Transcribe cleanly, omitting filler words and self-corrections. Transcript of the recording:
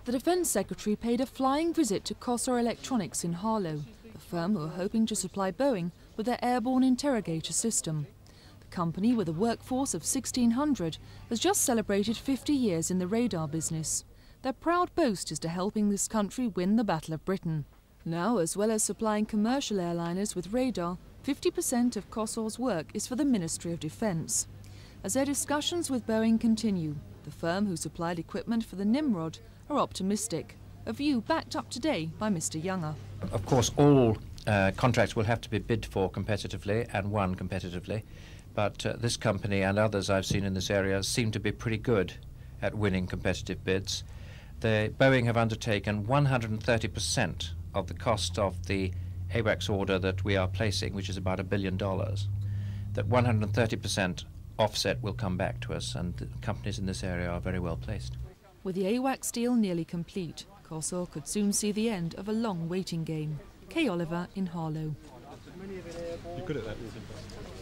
The Defence Secretary paid a flying visit to Kossor Electronics in Harlow, the firm who are hoping to supply Boeing with their airborne interrogator system. The company, with a workforce of 1,600, has just celebrated 50 years in the radar business. Their proud boast is to helping this country win the Battle of Britain. Now, as well as supplying commercial airliners with radar, 50% of Kossor's work is for the Ministry of Defence. As their discussions with Boeing continue, the firm who supplied equipment for the Nimrod are optimistic, a view backed up today by Mr. Younger. Of course, all contracts will have to be bid for competitively and won competitively, but this company and others I've seen in this area seem to be pretty good at winning competitive bids. Boeing have undertaken 130% of the cost of the AWACS order that we are placing, which is about $1 billion. That 130% offset will come back to us, and the companies in this area are very well placed. With the AWACS deal nearly complete, Kossor could soon see the end of a long waiting game. Kay Oliver in Harlow. You're good at that.